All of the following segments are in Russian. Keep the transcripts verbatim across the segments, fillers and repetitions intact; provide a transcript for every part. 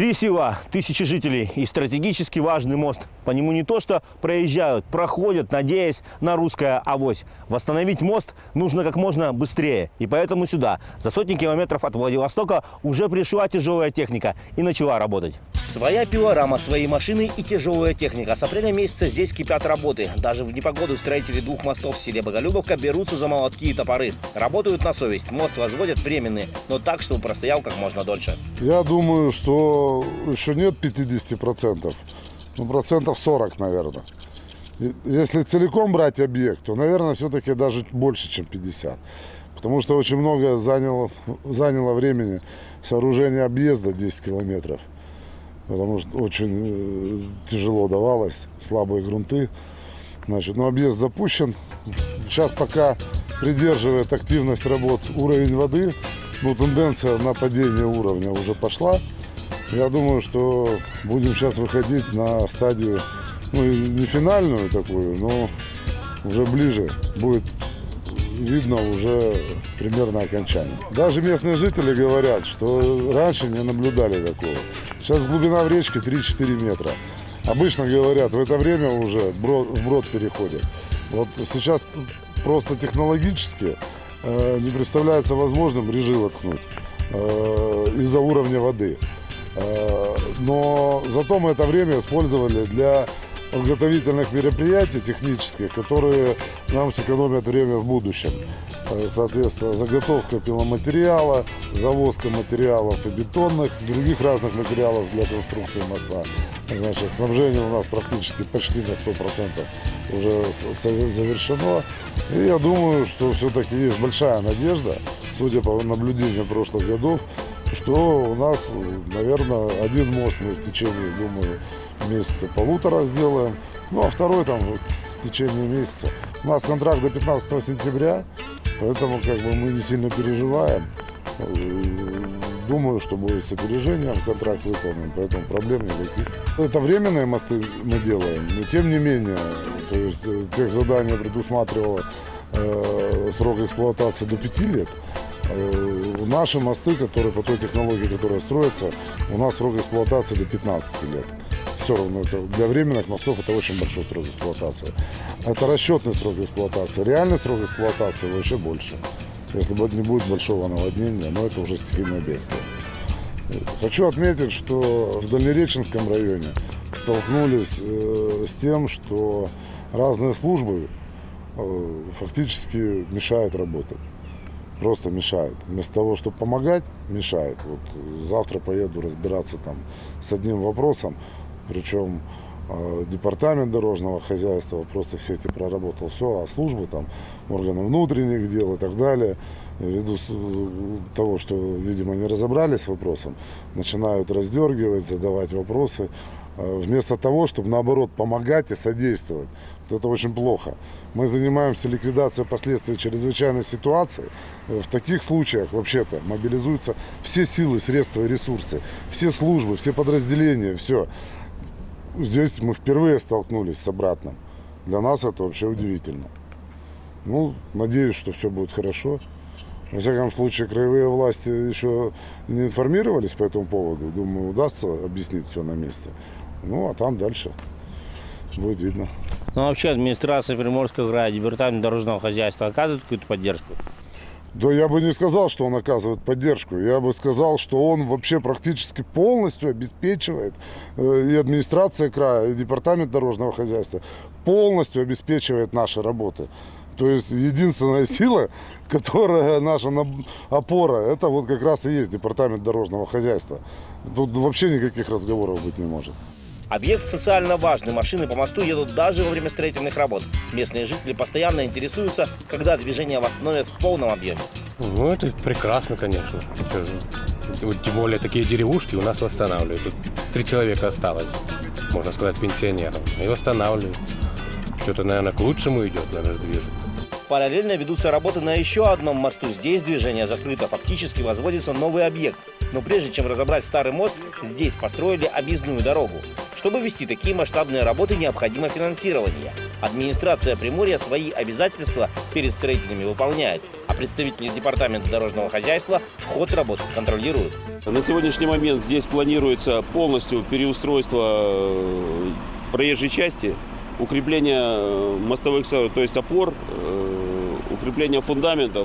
Три села, тысячи жителей и стратегически важный мост. По нему не то что проезжают, проходят, надеясь на русское авось. Восстановить мост нужно как можно быстрее. И поэтому сюда, за сотни километров от Владивостока, уже пришла тяжелая техника и начала работать. Своя пилорама, свои машины и тяжелая техника. С апреля месяца здесь кипят работы. Даже в непогоду строители двух мостов в селе Боголюбовка берутся за молотки и топоры. Работают на совесть. Мост возводят временный, но так, чтобы простоял как можно дольше. Я думаю, что еще нет пятидесяти процентов, ну, процентов сорок, наверное. Если целиком брать объект, то, наверное, все-таки даже больше, чем пятьдесят. Потому что очень много заняло, заняло времени сооружение объезда десять километров. Потому что очень тяжело давалось, слабые грунты. Значит, но объезд запущен. Сейчас пока придерживает активность работ уровень воды, ну, тенденция на падение уровня уже пошла. Я думаю, что будем сейчас выходить на стадию, ну, не финальную такую, но уже ближе. Будет видно уже примерно окончание. Даже местные жители говорят, что раньше не наблюдали такого. Сейчас глубина в речке три-четыре метра. Обычно говорят, в это время уже вброд переходит. Вот сейчас просто технологически э, не представляется возможным режи воткнуть э, из-за уровня воды. Э, но зато мы это время использовали для подготовительных мероприятий технических, которые нам сэкономят время в будущем. Соответственно, заготовка пиломатериала, завозка материалов и бетонных, других разных материалов для конструкции моста. Значит, снабжение у нас практически почти на сто процентов уже завершено. И я думаю, что все-таки есть большая надежда, судя по наблюдению прошлых годов, что у нас, наверное, один мост мы в течение, думаю, месяца полутора сделаем, ну а второй там в течение месяца. У нас контракт до пятнадцатого сентября, поэтому как бы мы не сильно переживаем. Думаю, что будет с опережением контракт выполнен, поэтому проблем никаких. Это временные мосты мы делаем, но тем не менее, то есть техзадание предусматривало э, срок эксплуатации до пяти лет. Э, наши мосты, которые по той технологии, которая строится, у нас срок эксплуатации до пятнадцати лет. Все равно это, для временных мостов это очень большой срок эксплуатации. Это расчетный срок эксплуатации. Реальный срок эксплуатации вообще больше, если не будет большого наводнения, но это уже стихийное бедствие. Хочу отметить, что в Дальнереченском районе столкнулись э, с тем, что разные службы э, фактически мешают работать. Просто мешают. Вместо того, чтобы помогать, мешают. Вот завтра поеду разбираться там с одним вопросом. Причем э, департамент дорожного хозяйства вопросы все эти проработал, все, а службы там, органы внутренних дел и так далее, ввиду того, что, видимо, не разобрались с вопросом, начинают раздергивать, задавать вопросы, э, вместо того, чтобы, наоборот, помогать и содействовать. Вот это очень плохо. Мы занимаемся ликвидацией последствий чрезвычайной ситуации. В таких случаях, вообще-то, мобилизуются все силы, средства и ресурсы, все службы, все подразделения, все. Здесь мы впервые столкнулись с обратным. Для нас это вообще удивительно. Ну, надеюсь, что все будет хорошо. Во всяком случае, краевые власти еще не информировались по этому поводу. Думаю, удастся объяснить все на месте. Ну, а там дальше будет видно. Ну, вообще, администрация Приморского края, департамент дорожного хозяйства оказывает какую-то поддержку? Да я бы не сказал, что он оказывает поддержку. Я бы сказал, что он вообще практически полностью обеспечивает, и администрация края, и департамент дорожного хозяйства полностью обеспечивает наши работы. То есть единственная сила, которая наша опора, это вот как раз и есть департамент дорожного хозяйства. Тут вообще никаких разговоров быть не может. Объект социально важный. Машины по мосту едут даже во время строительных работ. Местные жители постоянно интересуются, когда движение восстановят в полном объеме. Ну, это прекрасно, конечно. Тем более такие деревушки у нас восстанавливают. Тут три человека осталось, можно сказать, пенсионеров. И восстанавливают. Что-то, наверное, к лучшему идет, наверное, движется. Параллельно ведутся работы на еще одном мосту. Здесь движение закрыто. Фактически возводится новый объект. Но прежде чем разобрать старый мост, здесь построили объездную дорогу. Чтобы вести такие масштабные работы, необходимо финансирование. Администрация Приморья свои обязательства перед строителями выполняет, а представители департамента дорожного хозяйства ход работ контролируют. На сегодняшний момент здесь планируется полностью переустройство проезжей части, укрепление мостовых, то есть опор, укрепление фундаментов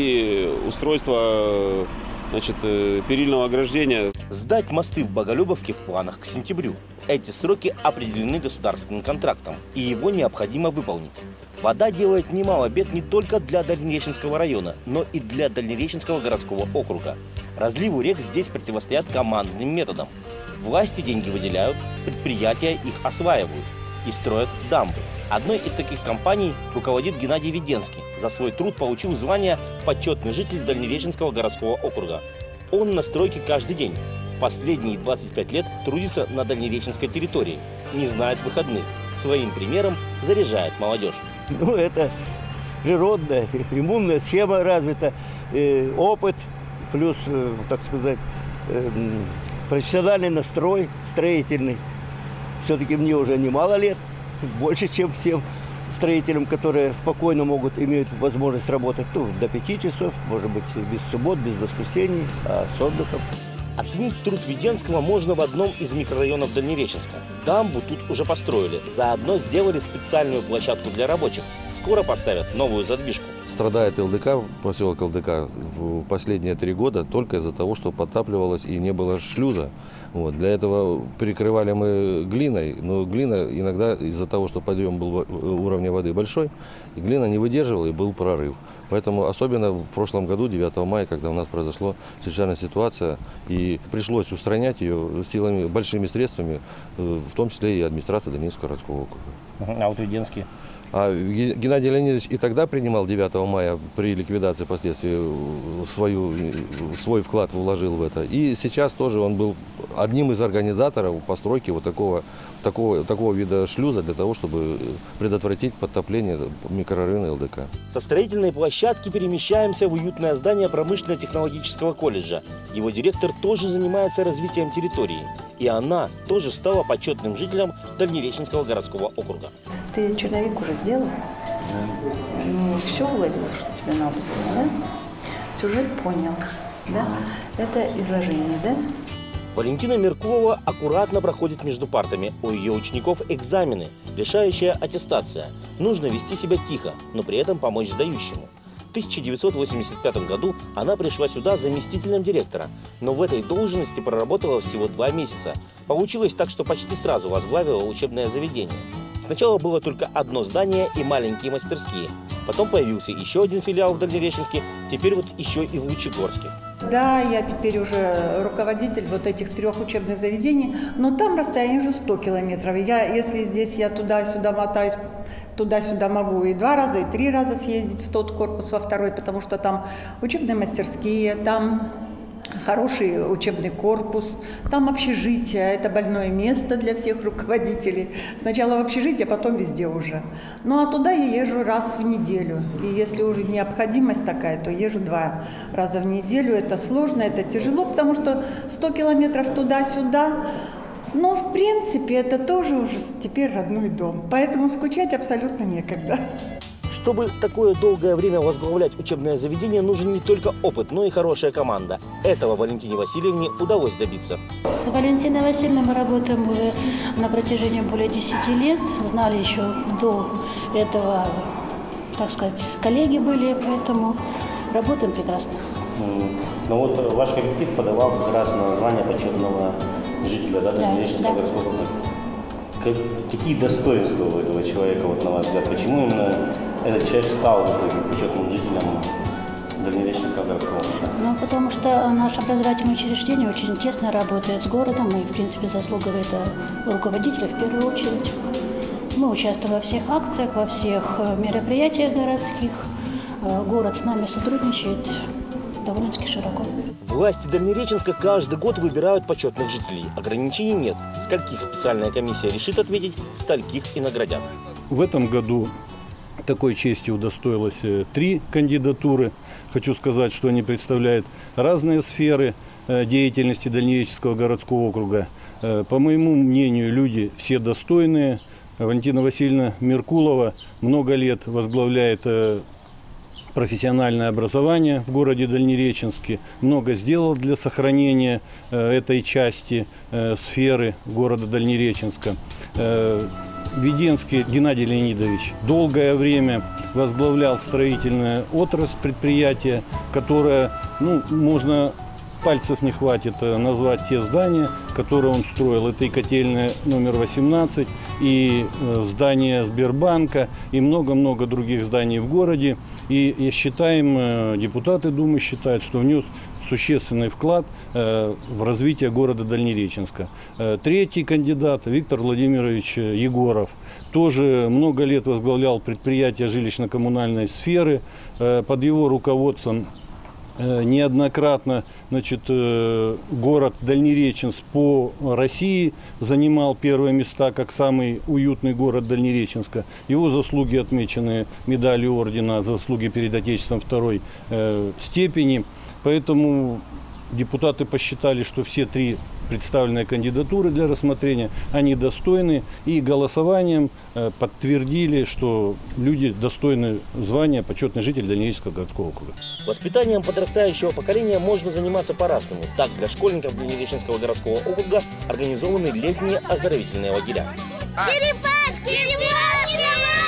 и устройство, значит, перильного ограждения. Сдать мосты в Боголюбовке в планах к сентябрю. Эти сроки определены государственным контрактом, и его необходимо выполнить. Вода делает немало бед не только для Дальнереченского района, но и для Дальнереченского городского округа. Разливу рек здесь противостоят командным методом. Власти деньги выделяют, предприятия их осваивают и строят дамбы. Одной из таких компаний руководит Геннадий Веденский. За свой труд получил звание «Почетный житель Дальнереченского городского округа». Он на стройке каждый день. Последние двадцать пять лет трудится на Дальнереченской территории. Не знает выходных. Своим примером заряжает молодежь. Ну, это природная, иммунная схема развита, э, опыт, плюс, э, так сказать, э, профессиональный настрой строительный. Все-таки мне уже немало лет, больше, чем всем строителям, которые спокойно могут, имеют возможность работать, ну, до пяти часов, может быть, без суббот, без воскресений, а с отдыхом. Оценить труд Веденского можно в одном из микрорайонов Дальнереченска. Дамбу тут уже построили. Заодно сделали специальную площадку для рабочих. Скоро поставят новую задвижку. Страдает ЛДК, поселок ЛДК, в последние три года только из-за того, что подтапливалось и не было шлюза. Вот. Для этого перекрывали мы глиной, но глина иногда из-за того, что подъем был уровня воды большой, и глина не выдерживала и был прорыв. Поэтому особенно в прошлом году, девятого мая, когда у нас произошла чрезвычайная ситуация, и пришлось устранять ее силами, большими средствами, в том числе и администрация Дальнереченского городского округа. А вот Веденский? А Геннадий Леонидович и тогда принимал девятого мая при ликвидации последствий свою, свой вклад вложил в это. И сейчас тоже он был одним из организаторов постройки вот такого, такого, такого вида шлюза для того, чтобы предотвратить подтопление микрорайона ЛДК. Со строительной площадки перемещаемся в уютное здание промышленно-технологического колледжа. Его директор тоже занимается развитием территории. И она тоже стала почетным жителем Дальнереченского городского округа. Ты черновик уже сделал? Да. Ну, все уладил, что тебе надо было, да? Сюжет понял, да? Это изложение, да? Валентина Меркулова аккуратно проходит между партами. У ее учеников экзамены, решающая аттестация. Нужно вести себя тихо, но при этом помочь сдающему. В тысяча девятьсот восемьдесят пятом году она пришла сюда заместителем директора, но в этой должности проработала всего два месяца. Получилось так, что почти сразу возглавила учебное заведение. Сначала было только одно здание и маленькие мастерские. Потом появился еще один филиал в Дальнереченске, теперь вот еще и в Лучегорске. Да, я теперь уже руководитель вот этих трех учебных заведений, но там расстояние уже сто километров. Я, если здесь я туда-сюда мотаюсь, туда-сюда могу и два раза, и три раза съездить в тот корпус, во второй, потому что там учебные мастерские, там хороший учебный корпус, там общежитие, это больное место для всех руководителей. Сначала в общежитие, а потом везде уже. Ну а туда я езжу раз в неделю. И если уже необходимость такая, то езжу два раза в неделю. Это сложно, это тяжело, потому что сто километров туда-сюда. Но в принципе это тоже уже теперь родной дом. Поэтому скучать абсолютно некогда. Чтобы такое долгое время возглавлять учебное заведение, нужен не только опыт, но и хорошая команда. Этого Валентине Васильевне удалось добиться. С Валентиной Васильевной мы работаем уже на протяжении более десяти лет. Знали еще до этого, так сказать, коллеги были, поэтому работаем прекрасно. Ну вот ваш коллектив подавал как раз на звание почетного жителя, да, Дальнереченского городского округа. Какие достоинства у этого человека, вот, на ваш взгляд? Почему именно этот человек стал почетным жителем Дальнереченского городского округа? Ну, потому что наше образовательное учреждение очень тесно работает с городом, и, в принципе, заслуга это руководителя в первую очередь. Мы участвуем во всех акциях, во всех мероприятиях городских. Город с нами сотрудничает довольно-таки широко. Власти Дальнереченска каждый год выбирают почетных жителей. Ограничений нет. Скольких специальная комиссия решит отметить, стольких и наградят. В этом году такой чести удостоилось три кандидатуры. Хочу сказать, что они представляют разные сферы. деятельности Дальнереченского городского округа. По моему мнению, люди все достойные. Валентина Васильевна Меркулова много лет возглавляет профессиональное образование в городе Дальнереченске, много сделал для сохранения этой части сферы города Дальнереченска. Веденский Геннадий Леонидович долгое время возглавлял строительную отрасль предприятия, которое, ну, можно, пальцев не хватит назвать те здания, которые он строил. Это и котельная номер восемнадцать, и здание Сбербанка, и много-много других зданий в городе. И я считаем, депутаты Думы считают, что внес существенный вклад в развитие города Дальнереченска. Третий кандидат Виктор Владимирович Егоров тоже много лет возглавлял предприятия жилищно-коммунальной сферы. Под его руководством неоднократно, значит, город Дальнереченск по России занимал первые места как самый уютный город Дальнереченска. Его заслуги отмечены медалью ордена за заслуги перед Отечеством второй э, степени. Поэтому депутаты посчитали, что все три представленные кандидатуры для рассмотрения, они достойны, и голосованием э, подтвердили, что люди достойны звания почетный житель Дальнереченского городского округа. Воспитанием подрастающего поколения можно заниматься по-разному. Так, для школьников Дальнереченского городского округа организованы летние оздоровительные лагеря. Черепашки! Черепашки!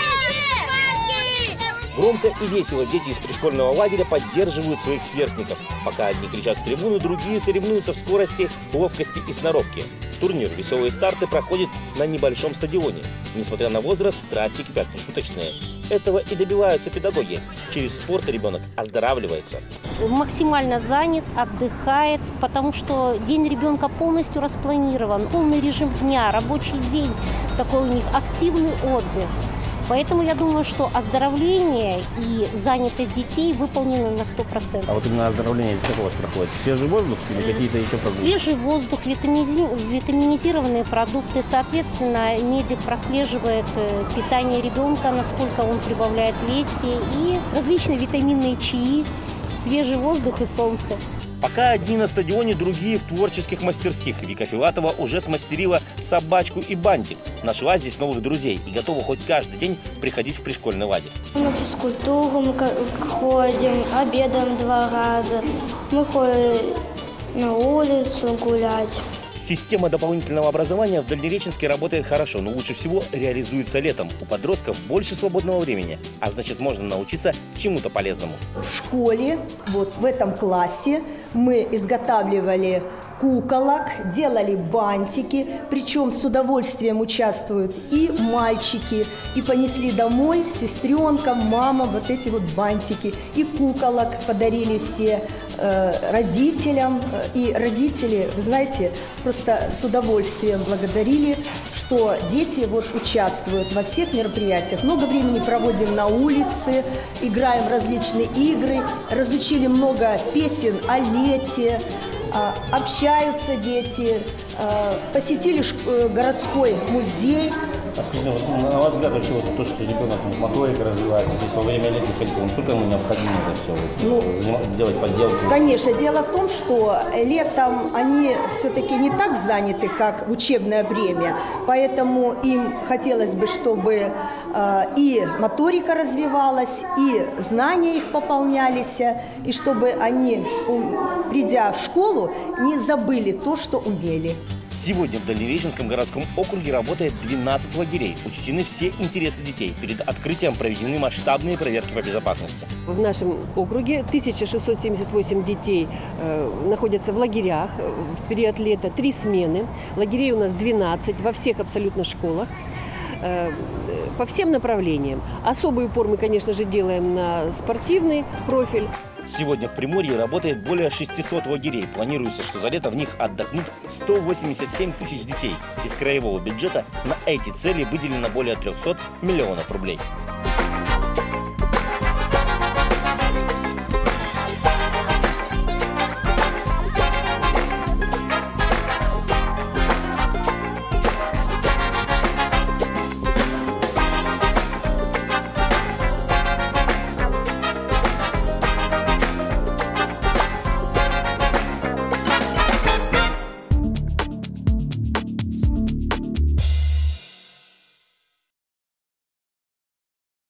Громко и весело дети из пришкольного лагеря поддерживают своих сверстников. Пока одни кричат с трибуны, другие соревнуются в скорости, ловкости и сноровке. Турнир «Веселые старты» проходит на небольшом стадионе. Несмотря на возраст, страсти кипят нешуточные. Этого и добиваются педагоги. Через спорт ребенок оздоравливается. Максимально занят, отдыхает, потому что день ребенка полностью распланирован. Полный режим дня, рабочий день, такой у них активный отдых. Поэтому я думаю, что оздоровление и занятость детей выполнены на сто процентов. А вот именно оздоровление из какого проходит? Свежий воздух или какие-то еще продукты? Свежий воздух, витамизи... витаминизированные продукты. Соответственно, медик прослеживает питание ребенка, насколько он прибавляет в весе, и различные витаминные чаи, свежий воздух и солнце. Пока одни на стадионе, другие в творческих мастерских. Вика Филатова уже смастерила собачку и бантик. Нашла здесь новых друзей и готова хоть каждый день приходить в пришкольный лагерь. На физкультуру мы ходим, обедаем два раза. Мы ходим на улицу гулять. Система дополнительного образования в Дальнереченске работает хорошо, но лучше всего реализуется летом. У подростков больше свободного времени, а значит, можно научиться чему-то полезному. В школе, вот в этом классе, мы изготавливали куколок, делали бантики, причем с удовольствием участвуют и мальчики, и понесли домой сестренкам, мамам вот эти вот бантики, и куколок подарили все э, родителям, и родители, вы знаете, просто с удовольствием благодарили, что дети вот участвуют во всех мероприятиях. Много времени проводим на улице, играем в различные игры, разучили много песен о лете, общаются дети, посетили городской музей. Скажите, вот, на ваш взгляд, вообще, вот, то, что ребенок моторика развивается здесь во время летних каникул, насколько ему необходимо это все ну, делать поделки? Конечно. Дело в том, что летом они все-таки не так заняты, как в учебное время, поэтому им хотелось бы, чтобы э, и моторика развивалась, и знания их пополнялись, и чтобы они, придя в школу, не забыли то, что умели. Сегодня в Дальнереченском городском округе работает двенадцать лагерей. Учтены все интересы детей. Перед открытием проведены масштабные проверки по безопасности. В нашем округе тысяча шестьсот семьдесят восемь детей э, находятся в лагерях в период лета. Три смены. Лагерей у нас двенадцать во всех абсолютно школах. Э, по всем направлениям. Особый упор мы, конечно же, делаем на спортивный профиль. Сегодня в Приморье работает более шестисот лагерей. Планируется, что за лето в них отдохнут сто восемьдесят семь тысяч детей. Из краевого бюджета на эти цели выделено более трёхсот миллионов рублей.